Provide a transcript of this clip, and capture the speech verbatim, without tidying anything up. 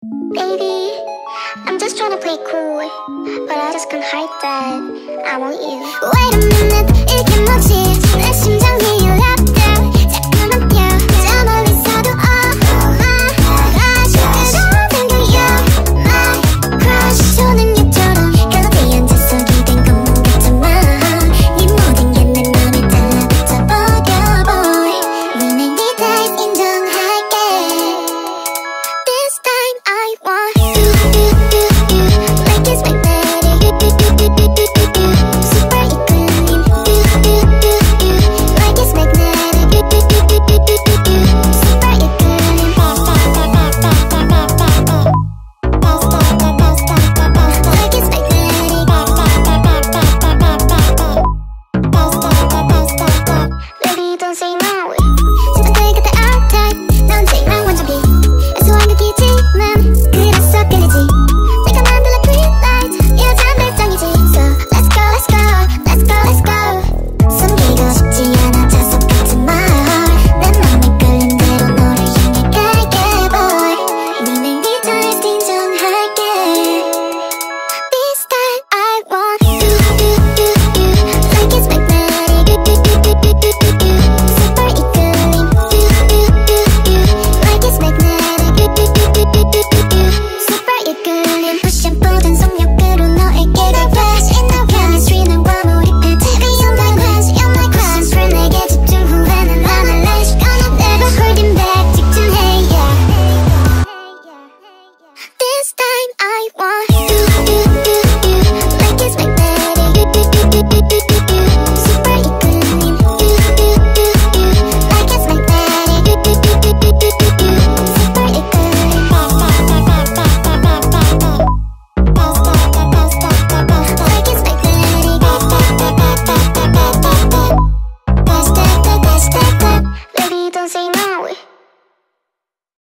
Baby, I'm just trying to play cool, but I just can't hide that I want you. Wait a minute, 이게 뭐지? 내 심장이